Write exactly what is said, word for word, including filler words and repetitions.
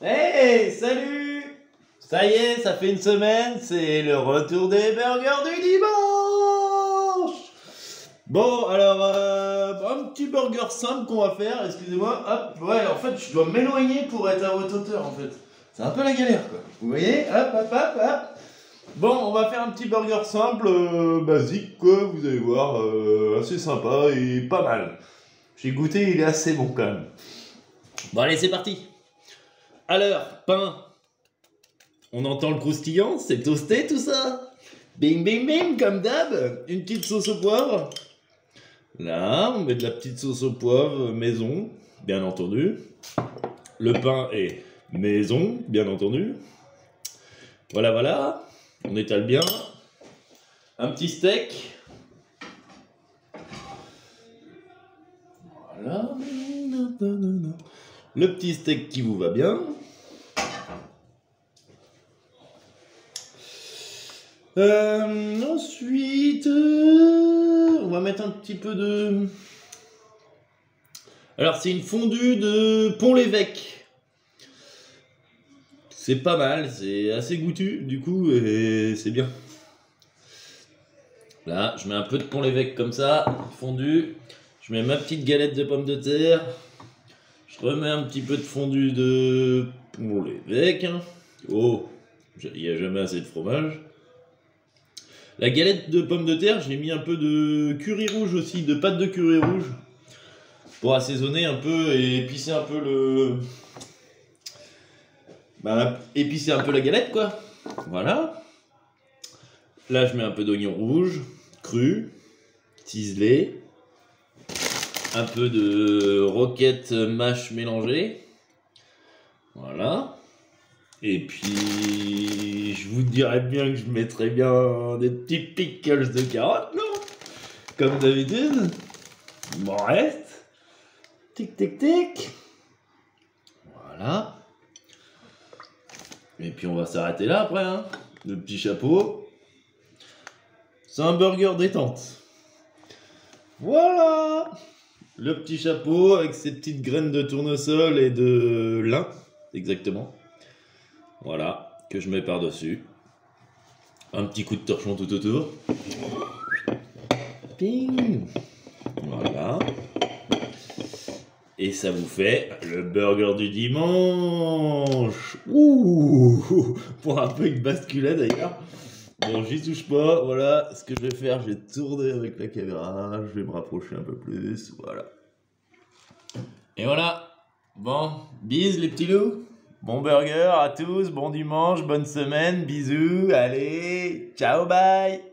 Hey, salut! Ça y est, ça fait une semaine, c'est le retour des burgers du dimanche! Bon, alors, euh, un petit burger simple qu'on va faire, excusez-moi, hop, ouais, en fait, je dois m'éloigner pour être à haute hauteur, en fait. C'est un peu la galère, quoi. Vous voyez? Hop, hop, hop, hop. Bon, on va faire un petit burger simple, euh, basique, quoi, vous allez voir, euh, assez sympa et pas mal. J'ai goûté, il est assez bon, quand même. Bon, allez, c'est parti! Alors, pain, on entend le croustillant, c'est toasté tout ça. Bing bing bing, comme d'hab, une petite sauce au poivre. Là, on met de la petite sauce au poivre maison, bien entendu. Le pain est maison, bien entendu. Voilà, voilà, on étale bien. Un petit steak. Voilà. Le petit steak qui vous va bien. Euh, ensuite, euh, on va mettre un petit peu de... Alors, c'est une fondue de Pont-l'Évêque. C'est pas mal, c'est assez goûtu, du coup, et c'est bien. Là, je mets un peu de Pont-l'Évêque comme ça, fondue. Je mets ma petite galette de pommes de terre. Je remets un petit peu de fondue de Pont-l'Évêque. Oh, il n'y a jamais assez de fromage. La galette de pommes de terre, j'ai mis un peu de curry rouge aussi, de pâte de curry rouge, pour assaisonner un peu et épicer un peu le... Bah, épicer un peu la galette, quoi. Voilà. Là, je mets un peu d'oignon rouge, cru, ciselé. Un peu de roquette mâche mélangée. Voilà. Et puis, je vous dirais bien que je mettrais bien des petits pickles de carottes, non? Comme d'habitude. Bon, reste. Tic, tic, tic. Voilà. Et puis, on va s'arrêter là après, hein. Le petit chapeau. C'est un burger détente. Voilà. Le petit chapeau avec ses petites graines de tournesol et de lin. Exactement. Voilà, que je mets par-dessus. Un petit coup de torchon tout autour. Ping. Voilà. Et ça vous fait le burger du dimanche. Ouh, pour un peu une basculade d'ailleurs. Bon, j'y touche pas. Voilà, ce que je vais faire, je vais tourner avec la caméra. Je vais me rapprocher un peu plus. Voilà. Et voilà. Bon, bis les petits loups. Bon burger à tous, bon dimanche, bonne semaine, bisous, allez, ciao, bye!